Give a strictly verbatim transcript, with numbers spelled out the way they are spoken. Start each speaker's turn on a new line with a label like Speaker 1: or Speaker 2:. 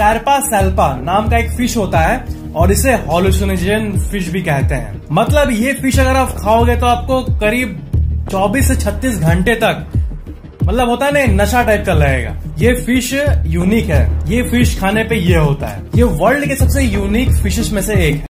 Speaker 1: कार्पा सैल्पा नाम का एक फिश होता है और इसे हॉलुसिनोजन फिश भी कहते हैं। मतलब ये फिश अगर आप खाओगे तो आपको करीब चौबीस से छत्तीस घंटे तक मतलब होता है ना नशा टाइप का लगेगा। ये फिश यूनिक है, ये फिश खाने पे ये होता है। ये वर्ल्ड के सबसे यूनिक फिशेस में से एक है।